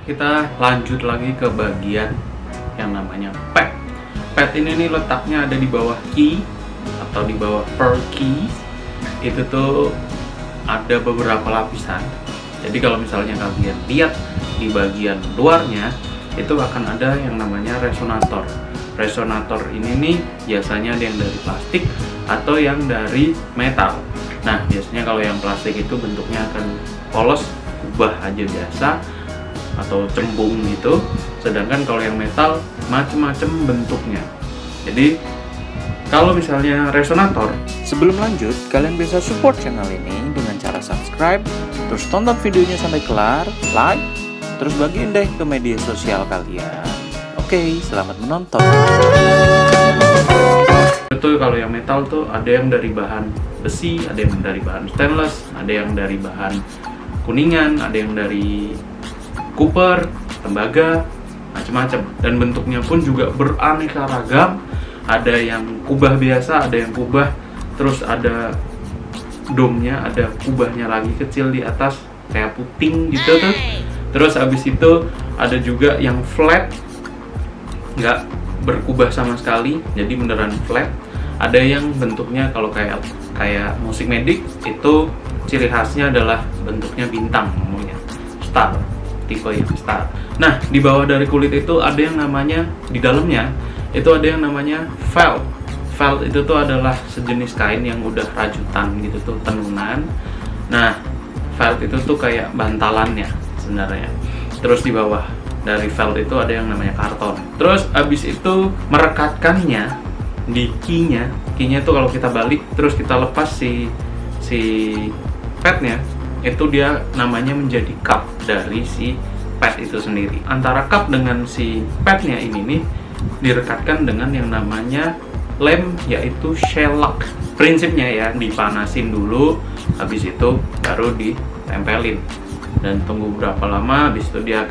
kita lanjut lagi ke bagian yang namanya pad. Pad ini nih letaknya ada di bawah key atau di bawah per key. Itu tuh ada beberapa lapisan. Jadi kalau misalnya kalian lihat di bagian luarnya, itu akan ada yang namanya resonator. Resonator ini nih biasanya ada yang dari plastik atau yang dari metal. Nah, biasanya kalau yang plastik itu bentuknya akan polos, kubah aja biasa atau cembung gitu. Sedangkan kalau yang metal macem-macem bentuknya. Jadi kalau misalnya resonator, sebelum lanjut, kalian bisa support channel ini dengan cara subscribe, terus tonton videonya sampai kelar, like, terus bagiin deh ke media sosial kalian. Oke, selamat menonton. Betul, kalau yang metal tuh ada yang dari bahan besi, ada yang dari bahan stainless, ada yang dari bahan kuningan, ada yang dari copper, tembaga, macam-macam. Dan bentuknya pun juga beraneka ragam. Ada yang kubah biasa, ada yang kubah terus ada domnya, ada kubahnya lagi kecil di atas kayak puting gitu tuh. Terus abis itu ada juga yang flat, nggak berkubah sama sekali, jadi beneran flat. Ada yang bentuknya kalau kayak musik medik itu ciri khasnya adalah bentuknya bintang, namanya star, tipe yang star. Nah, di bawah dari kulit itu ada yang namanya, di dalamnya itu ada yang namanya felt. Felt itu tuh adalah sejenis kain yang udah rajutan gitu tuh, tenunan. Nah, felt itu tuh kayak bantalannya sebenarnya. Terus di bawah dari felt itu ada yang namanya karton. Terus abis itu merekatkannya di key-nya tuh kalau kita balik terus kita lepas si padnya, itu dia namanya menjadi cup dari si pad itu sendiri. Antara cup dengan si padnya ini nih direkatkan dengan yang namanya lem, yaitu shellac. Prinsipnya ya, dipanasin dulu, habis itu baru ditempelin dan tunggu berapa lama, habis itu dia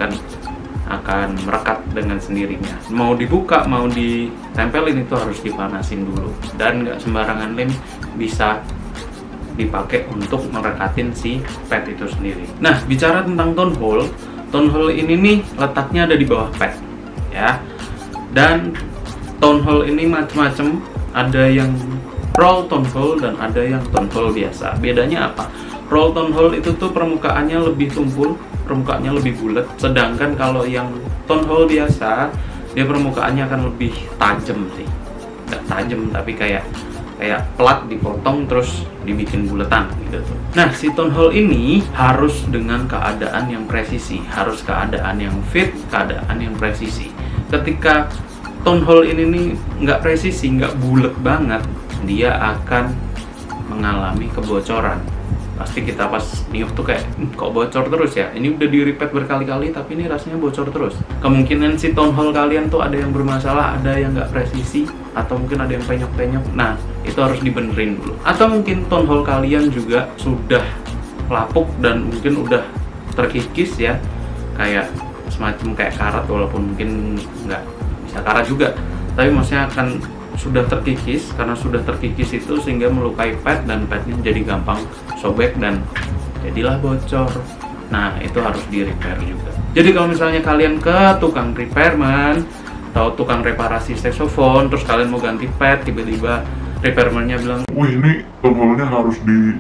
akan merekat dengan sendirinya. Mau dibuka mau ditempelin itu harus dipanasin dulu, dan nggak sembarangan lem bisa dipakai untuk merekatin si pad itu sendiri. Nah, bicara tentang tone hole ini nih letaknya ada di bawah pad ya. Dan tone hole ini macam-macam, ada yang roll tone hole dan ada yang tone hole biasa. Bedanya apa? Roll tone hole itu tuh permukaannya lebih tumpul, permukaannya lebih bulat. Sedangkan kalau yang tone hole biasa, dia permukaannya akan lebih tajam sih. Nggak tajam, tapi kayak plat dipotong terus dibikin buletan gitu tuh. Nah, si tone hole ini harus dengan keadaan yang presisi, harus keadaan yang fit, keadaan yang presisi. Ketika tone hole ini nih nggak presisi, nggak bulat banget, dia akan mengalami kebocoran. Pasti kita pas niup tuh kayak kok bocor terus ya, ini udah di repeat berkali-kali tapi ini rasanya bocor terus. Kemungkinan si tone hole kalian tuh ada yang bermasalah, ada yang nggak presisi, atau mungkin ada yang penyok-penyok. Nah, itu harus dibenerin dulu. Atau mungkin tone hole kalian juga sudah lapuk dan mungkin udah terkikis ya, kayak semacam kayak karat, walaupun mungkin nggak bisa karat juga, tapi maksudnya akan sudah terkikis. Karena sudah terkikis itu sehingga melukai pad, dan padnya jadi gampang sobek dan jadilah bocor. Nah, itu harus di repair juga. Jadi kalau misalnya kalian ke tukang repairman atau tukang reparasi saxophone, terus kalian mau ganti pad, tiba-tiba repairmannya bilang, wih, ini tone hole-nya harus di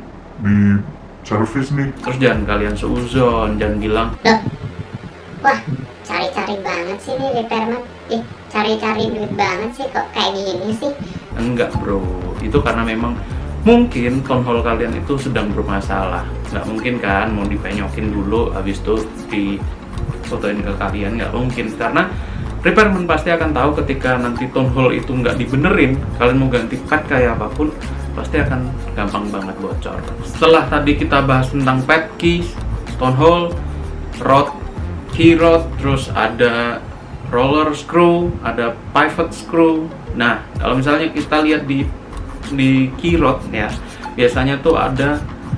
servis nih. Terus jangan kalian seuzon, jangan bilang, wah, cari-cari banget sih nih repairman. Cari-cari duit banget sih, kok kayak gini sih. Enggak bro, itu karena memang mungkin tone hole kalian itu sedang bermasalah. Nggak mungkin kan mau dipenyokin dulu habis itu difotoin ke kalian, nggak mungkin. Karena repairman pasti akan tahu ketika nanti tone hole itu nggak dibenerin, kalian mau ganti pad kayak apapun pasti akan gampang banget bocor. Setelah tadi kita bahas tentang pad, key, tone hole, rod, key rod, terus ada roller screw, ada pivot screw. Nah, kalau misalnya kita lihat di key rod ya, biasanya tuh ada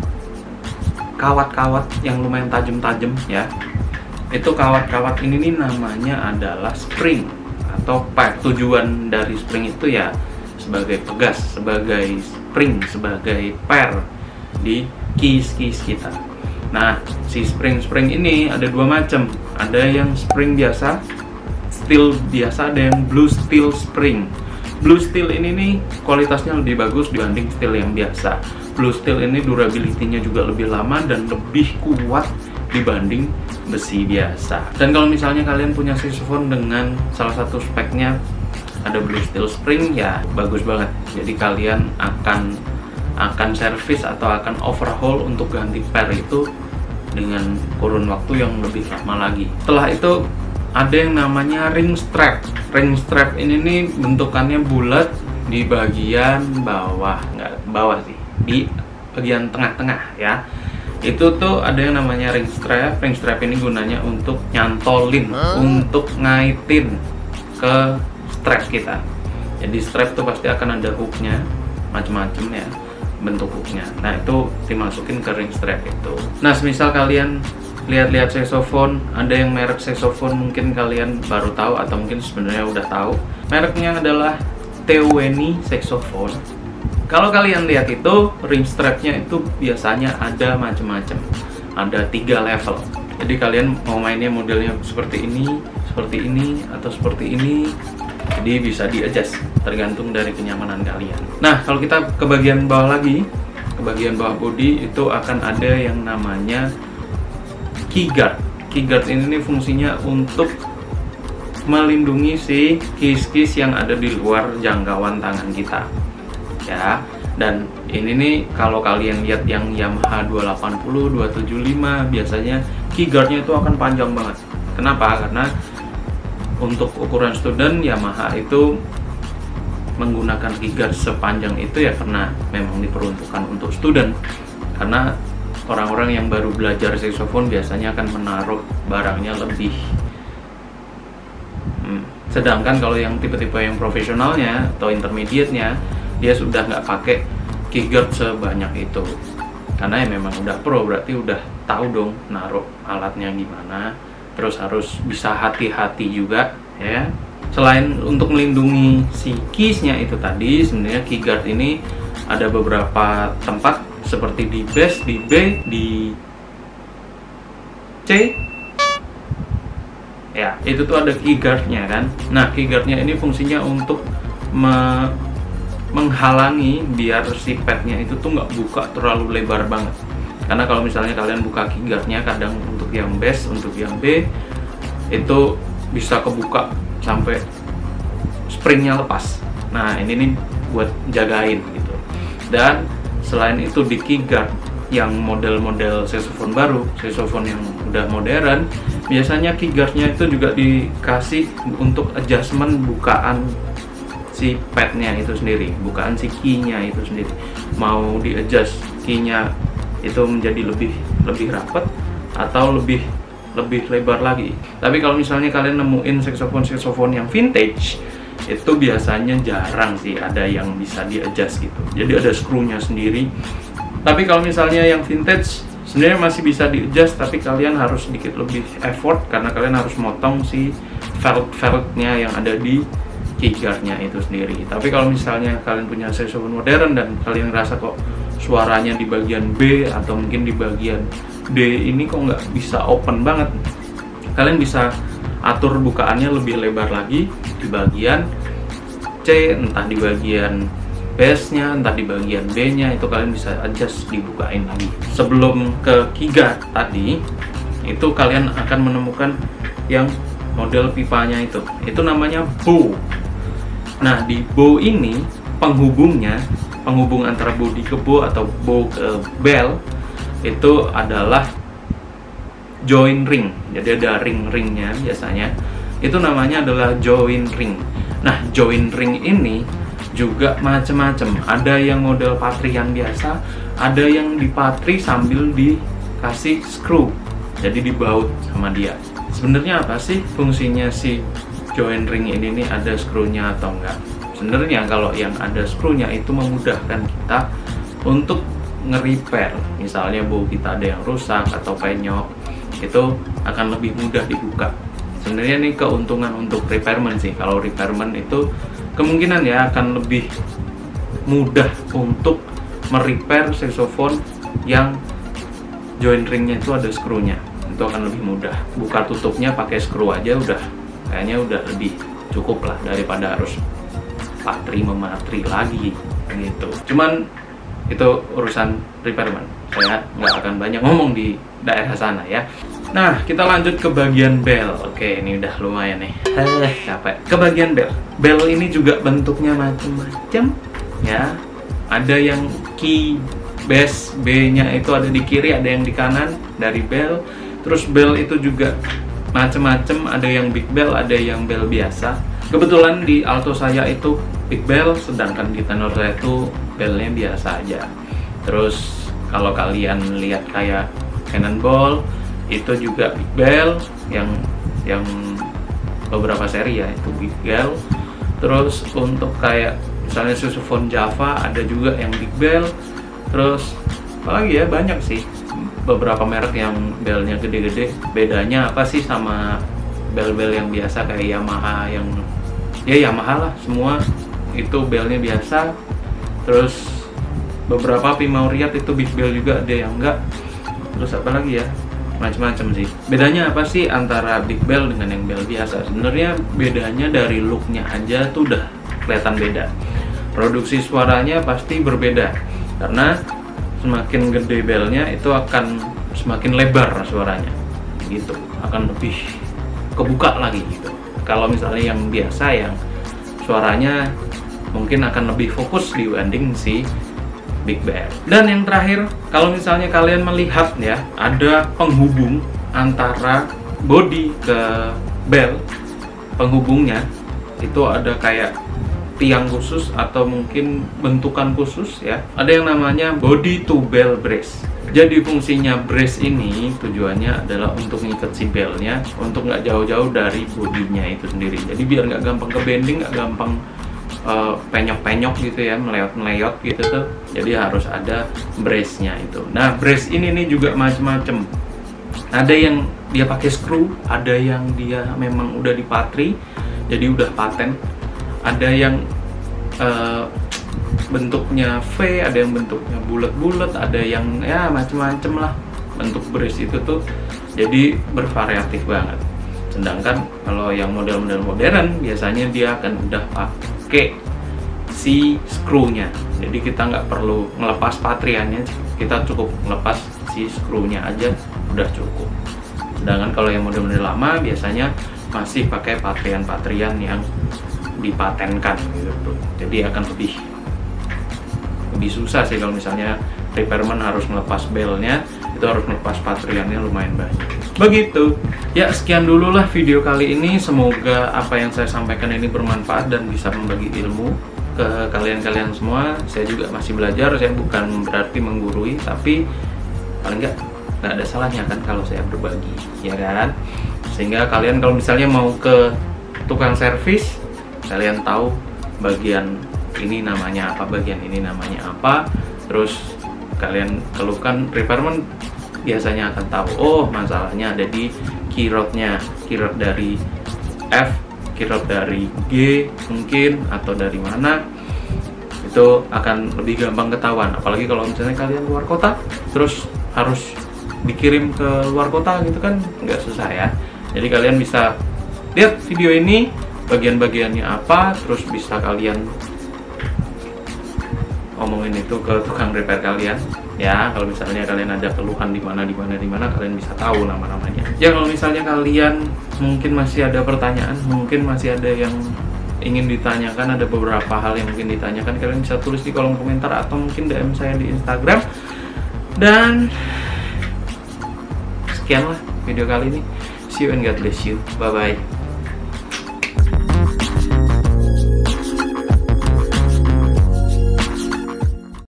kawat-kawat yang lumayan tajam-tajam ya. Itu kawat-kawat ini nih namanya adalah spring atau pipe. Tujuan dari spring itu ya sebagai pegas, sebagai spring, sebagai per di keys kita. Nah, si spring ini ada dua macam. Ada yang spring biasa, steel biasa, ada yang blue steel spring. Blue steel ini nih kualitasnya lebih bagus dibanding steel yang biasa. Blue steel ini durability-nya juga lebih lama dan lebih kuat dibanding besi biasa. Dan kalau misalnya kalian punya saxophone dengan salah satu speknya ada blue steel spring, ya bagus banget. Jadi kalian akan servis atau akan overhaul untuk ganti per itu dengan kurun waktu yang lebih lama lagi. Setelah itu ada yang namanya ring strap. Ring strap ini nih bentukannya bulat di bagian bawah, nggak bawah sih, di bagian tengah-tengah ya. Itu tuh ada yang namanya ring strap. Ring strap ini gunanya untuk nyantolin, untuk ngaitin ke strap kita. Jadi strap tuh pasti akan ada hooknya, macem-macem ya bentuk hooknya. Nah itu dimasukin ke ring strap itu. Nah semisal kalian lihat-lihat saxophone, ada yang merek saxophone mungkin kalian baru tahu atau mungkin sebenarnya udah tahu. Mereknya adalah Theweni saxophone. Kalau kalian lihat itu ring strapnya itu biasanya ada macam-macam. Ada 3 level. Jadi kalian mau mainnya modelnya seperti ini, atau seperti ini. Jadi bisa di-adjust tergantung dari kenyamanan kalian. Nah, kalau kita ke bagian bawah lagi, ke bagian bawah body itu akan ada yang namanya keyguard. Keyguard ini fungsinya untuk melindungi si keys-keys yang ada di luar jangkauan tangan kita. Ya, dan ini nih kalau kalian lihat yang Yamaha 280, 275 biasanya keyguardnya itu akan panjang banget. Kenapa? Karena untuk ukuran student Yamaha itu menggunakan keyguard sepanjang itu ya karena memang diperuntukkan untuk student. Karena orang-orang yang baru belajar saxophone biasanya akan menaruh barangnya lebih. Sedangkan kalau yang tipe-tipe yang profesionalnya atau intermediate-nya, dia sudah nggak pakai keyguard sebanyak itu. Karena ya memang udah pro, berarti udah tahu dong naruh alatnya gimana. Terus harus bisa hati-hati juga ya. Selain untuk melindungi si keys-nya itu tadi, sebenarnya keyguard ini ada beberapa tempat seperti di bass, di B, di C. Ya, itu tuh ada keyguard-nya kan. Nah, keyguard-nya ini fungsinya untuk menghalangi biar si pad-nya itu tuh nggak buka terlalu lebar banget. Karena kalau misalnya kalian buka keyguard-nya kadang untuk yang bass, untuk yang B itu bisa kebuka sampai springnya lepas. Nah ini nih buat jagain gitu. Dan selain itu di keyguard yang model-model saxophone baru, saxophone yang udah modern, biasanya keyguard-nya itu juga dikasih untuk adjustment bukaan si pad-nya itu sendiri, bukaan si key-nya itu sendiri. Mau di adjust key-nya itu menjadi lebih rapat atau lebih lebar lagi. Tapi kalau misalnya kalian nemuin saxophone yang vintage, itu biasanya jarang sih ada yang bisa di adjust gitu. Jadi ada screw-nya sendiri. Tapi kalau misalnya yang vintage sebenarnya masih bisa di adjust, tapi kalian harus sedikit lebih effort karena kalian harus motong si felt-feltnya yang ada di keyguard-nya itu sendiri. Tapi kalau misalnya kalian punya saxophone modern dan kalian ngerasa kok suaranya di bagian B atau mungkin di bagian D ini kok nggak bisa open banget, kalian bisa atur bukaannya lebih lebar lagi di bagian C, entah di bagian bass-nya, entah di bagian B-nya, itu kalian bisa adjust dibukain lagi. Sebelum ke keyguard tadi, itu kalian akan menemukan yang model pipanya itu namanya bow. Nah di bow ini penghubung antara body ke bow atau bow ke bell itu adalah join ring. Jadi ada ring-ringnya biasanya. Itu namanya adalah join ring. Nah, join ring ini juga macam-macam. Ada yang model patrian biasa, ada yang dipatri sambil dikasih screw. Jadi dibaut sama dia. Sebenarnya apa sih fungsinya si join ring ini nih, ada screw-nya atau enggak? Sebenarnya kalau yang ada screw-nya itu memudahkan kita untuk nge-repair. Misalnya bow kita ada yang rusak atau penyok, itu akan lebih mudah dibuka. Sebenarnya ini keuntungan untuk repairman sih. Kalau repairman itu kemungkinan ya akan lebih mudah untuk merepair saxophone yang join ringnya itu ada screw-nya. itu akan lebih mudah. Buka tutupnya pakai screw aja kayaknya udah lebih cukup lah daripada harus mematri lagi gitu. Cuman itu urusan repairman, saya nggak akan banyak ngomong di daerah sana ya. Nah, kita lanjut ke bagian bel. Oke, ini udah lumayan nih. Capek. Ke bagian bel. Bel ini juga bentuknya macam-macam ya. Ada yang key base B-nya itu ada di kiri, ada yang di kanan dari bel. Terus bel itu juga macam-macam, ada yang big bell, ada yang bel biasa. Kebetulan di alto saya itu big bell, sedangkan di tenor saya itu belnya biasa aja. Terus kalau kalian lihat kayak Cannonball itu juga big bell, yang beberapa seri ya itu big bell. Terus untuk kayak misalnya Sousaphone Java ada juga yang big bell. Terus apalagi ya, banyak sih beberapa merek yang belnya gede-gede. Bedanya apa sih sama bel-bel yang biasa kayak Yamaha, yang ya Yamaha lah, semua itu belnya biasa. Terus beberapa Pimauriat itu big bell juga, ada yang enggak. Terus apa lagi ya, macam-macam sih. Bedanya apa sih antara big bell dengan yang bell biasa? Sebenarnya bedanya dari looknya aja tuh udah kelihatan beda. Produksi suaranya pasti berbeda, karena semakin gede belnya itu akan semakin lebar suaranya gitu, akan lebih kebuka lagi gitu. Kalau misalnya yang biasa, yang suaranya mungkin akan lebih fokus dibanding si big bell. Dan yang terakhir, kalau misalnya kalian melihat ya, ada penghubung antara body ke bell. Penghubungnya itu ada kayak tiang khusus atau mungkin bentukan khusus ya. Ada yang namanya body to bell brace. Jadi fungsinya brace ini tujuannya adalah untuk ngikat si belnya, untuk nggak jauh-jauh dari bodinya itu sendiri. Jadi biar nggak gampang ke bending, nggak gampang penyok-penyok gitu ya, meleyot-meleyot gitu tuh. Jadi harus ada brace-nya itu. Nah, brace ini nih juga macam-macam. Ada yang dia pakai screw, ada yang dia memang udah dipatri, jadi udah paten. Ada yang bentuknya V, ada yang bentuknya bulat-bulat, ada yang ya macam-macam lah bentuk brace itu tuh. Jadi bervariatif banget. Sedangkan kalau yang model-model modern biasanya dia akan udah pakai si screw-nya. Jadi kita nggak perlu ngelepas patriannya, kita cukup ngelepas si screw-nya aja udah cukup. Sedangkan kalau yang model-model lama biasanya masih pakai patrian-patrian yang dipatenkan gitu. Jadi akan lebih susah sih kalau misalnya repairman harus melepas belnya, itu harus melepas patriannya lumayan banyak. Begitu. Ya, sekian dulu lah video kali ini. Semoga apa yang saya sampaikan ini bermanfaat dan bisa membagi ilmu ke kalian-kalian semua. Saya juga masih belajar, saya bukan berarti menggurui, tapi paling nggak ada salahnya kan kalau saya berbagi, ya kan? Sehingga kalian kalau misalnya mau ke tukang servis, kalian tahu bagian ini namanya apa, bagian ini namanya apa. Terus kalian keluhkan, repairman biasanya akan tahu, oh masalahnya ada di keyrodnya, keyrod dari F, keyrod dari G mungkin, atau dari mana. Itu akan lebih gampang ketahuan. Apalagi kalau misalnya kalian luar kota, terus harus dikirim ke luar kota gitu kan, nggak susah ya. Jadi kalian bisa lihat video ini, bagian-bagiannya apa, terus bisa kalian ngomongin itu ke tukang repair kalian ya. Kalau misalnya kalian ada keluhan di mana kalian bisa tahu nama-namanya ya. Kalau misalnya kalian mungkin masih ada pertanyaan, mungkin masih ada yang ingin ditanyakan, ada beberapa hal yang mungkin ditanyakan, kalian bisa tulis di kolom komentar atau mungkin DM saya di Instagram. Dan sekian lah video kali ini. See you and God bless you. Bye bye.